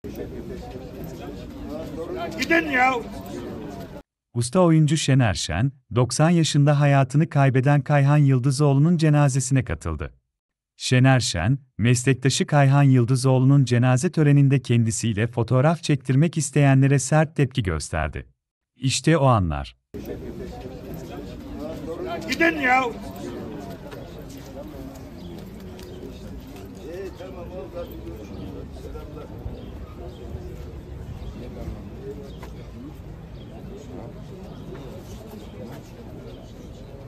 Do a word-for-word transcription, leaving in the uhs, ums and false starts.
Gidin ya. Usta oyuncu Şener Şen, doksan yaşında hayatını kaybeden Kayhan Yıldızoğlu'nun cenazesine katıldı. Şener Şen, meslektaşı Kayhan Yıldızoğlu'nun cenaze töreninde kendisiyle fotoğraf çektirmek isteyenlere sert tepki gösterdi. İşte o anlar. Gidin ya.